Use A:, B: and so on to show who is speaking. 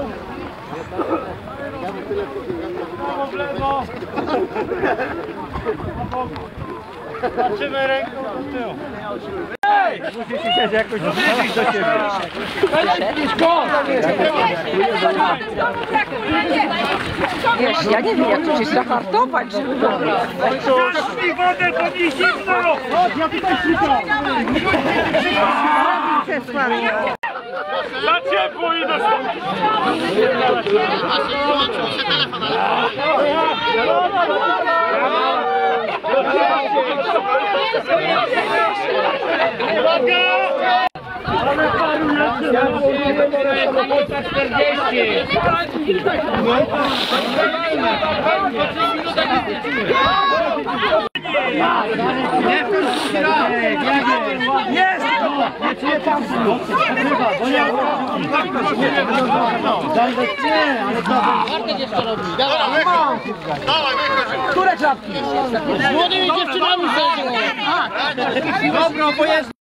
A: Patrzymy ręką do tyłu. Musisz się jakoś zbliżyć do siebie.
B: Wiesz, ja nie wiem, jak tu się zahartować, żeby robić.
A: Zacznij wodę, to nie zimno! Chodź, ja tutaj szukam! Za ciepło i do jest! Nie czuję tam!
C: Bartek jeszcze robi. Dawaj, które czapki? Z młodymi dziewczynami sobie.
A: Dobra, bo jest...